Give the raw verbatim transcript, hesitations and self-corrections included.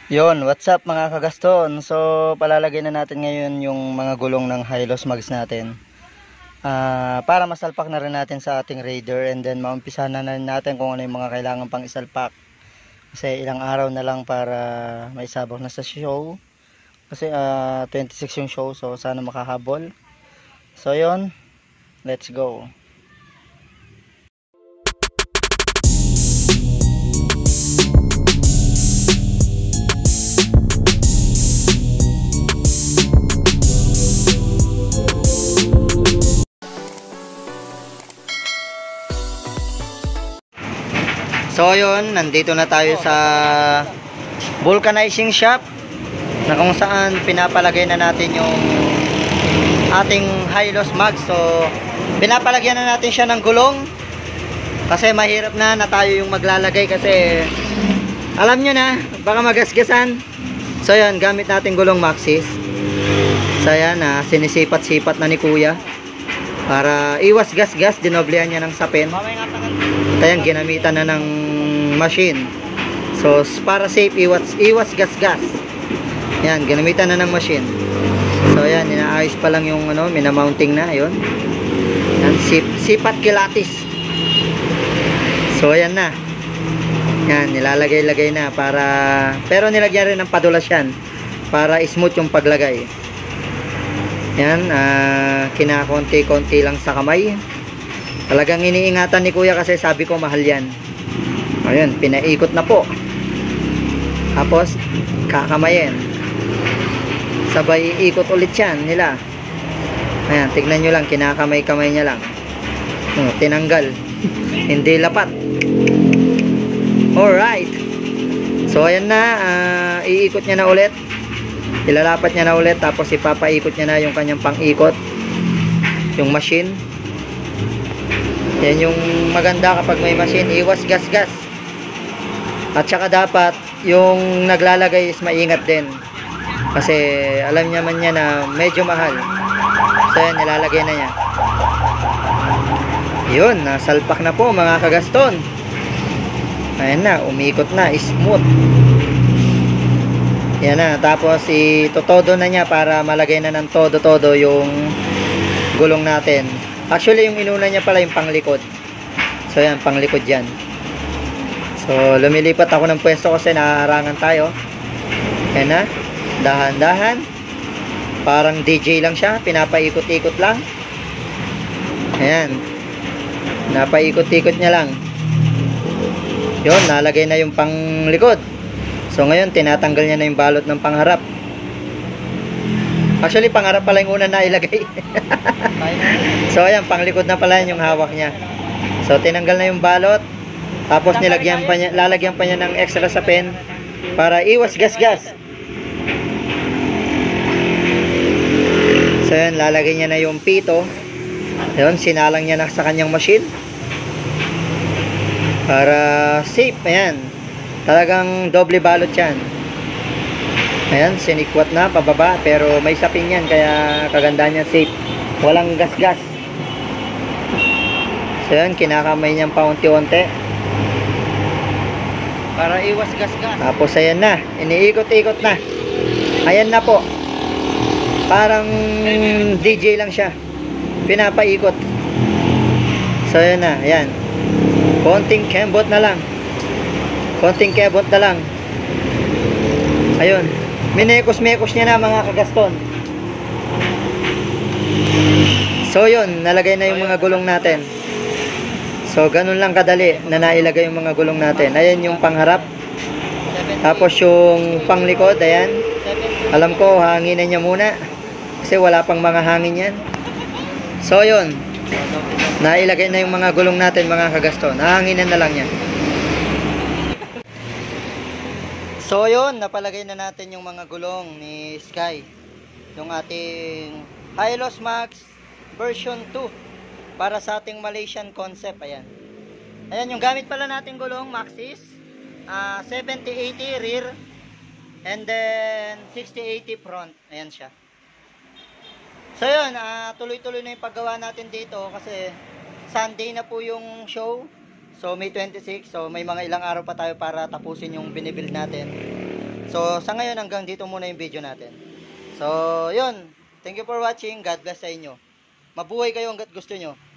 Yon, what's up mga kagaston? So, palalagay na natin ngayon yung mga gulong ng Hylos Mags natin. Uh, para masalpak na rin natin sa ating Raider, and then maumpisahan na rin natin kung ano yung mga kailangan pang isalpak. Kasi ilang araw na lang para maisabak na sa show. Kasi uh, twenty-six yung show, so sana makahabol. So yon, let's go. So yun, nandito na tayo sa vulcanizing shop na kung saan pinapalagay na natin yung ating Hylos Mags. So pinapalagyan na natin siya ng gulong kasi mahirap na na tayo yung maglalagay kasi alam nyo na, baka magasgasan. So yun, gamit natin gulong Maxxis. So yan, uh, sinisipat-sipat na ni kuya para iwas gas-gas, dinoblehan niya ng sapin. Kaya ginamitan na ng machine. So para safe, iwas iwas gas-gas. Yan, ginamitan na ng machine. So yan, inaayos pa lang yung ano, minamounting na, ayun. Yan, sip, sipat kilatis. So ayan na. Yan, nilalagay-lagay na para, pero nilagyan rin ng padulas yan para smooth yung paglagay. Yan, uh, kinakonti-konti lang sa kamay. Talagang iniingatan ni kuya kasi sabi ko mahal yan. Ayun, pinaikot na po. Tapos kakamayin. Sabay ikot ulit yan nila. Ayan, tignan nyo lang, kinakamay-kamay niya lang. Oh, tinanggal. Hindi lapat. Alright. So ayan na, uh, iikot niya na ulit. Ilalapat niya na ulit, tapos ipapaikot niya na yung kanyang pang-ikot, yung machine. Yan yung maganda kapag may machine, iwas gas-gas. At saka dapat yung naglalagay is maingat din kasi alam niya man niya na medyo mahal. So yan, nilalagay na niya. Yun, nasalpak na po mga kagaston. Ayan na, umikot na, smooth. Yan na, tapos itotodo na niya para malagay na ng todo-todo yung gulong natin. Actually, yung inuna niya pala yung panglikod. So yan, panglikod yan. So lumilipat ako ng pwesto kasi naharangan tayo. Yan na, dahan-dahan. Parang D J lang siya, pinapaikot-ikot lang. Ayan, napaikot-ikot niya lang. Yun, nalagay na yung panglikod. So ngayon, tinatanggal niya na yung balot ng pangharap. Actually, pangharap pala yung una na ilagay. So ayan, panglikod na pala yung hawak niya. So tinanggal na yung balot. Tapos nilagyan pa niya, lalagyan pa niya ng extra sapin para iwas gas-gas. So ayan, lalagay niya na yung pito. Ayun, sinalang niya na sa kanyang machine para safe. Ayan, talagang doble balot yan. Ayan, sinikwat na pababa, pero may sapin yan, kaya kaganda niya, safe, walang gas-gas. So yan, kinakamay niyang paunti-unti para iwas gas-gas. Tapos ayan na, iniikot-ikot na. Ayan na po, parang D J lang siya, pinapaikot. So ayan na, ayan, konting kembot na lang, konting kembot na lang. Ayun, minekos-mekos niya na mga kagaston. So yun, nalagay na yung mga gulong natin. So ganun lang kadali na nailagay yung mga gulong natin. Ayan yung pangharap. Tapos yung panglikod, ayan. Alam ko, hanginan niya muna kasi wala pang mga hangin yan. So yun, nailagay na yung mga gulong natin mga kagaston. Hanginan na lang yan. So yun, napalagay na natin yung mga gulong ni Sky, yung ating Hylos Mags version two para sa ating Malaysian concept. Ayan, ayan yung gamit pala natin gulong Maxxis, uh, seventy eighty rear and then sixty eighty front. Ayan siya. So yun, uh, tuloy-tuloy na yung paggawa natin dito kasi Sunday na po yung show. So May twenty-six, so may mga ilang araw pa tayo para tapusin yung binibuild natin. So, sa ngayon hanggang dito muna yung video natin. So, yun. Thank you for watching. God bless sa inyo. Mabuhay kayo hanggat gusto nyo.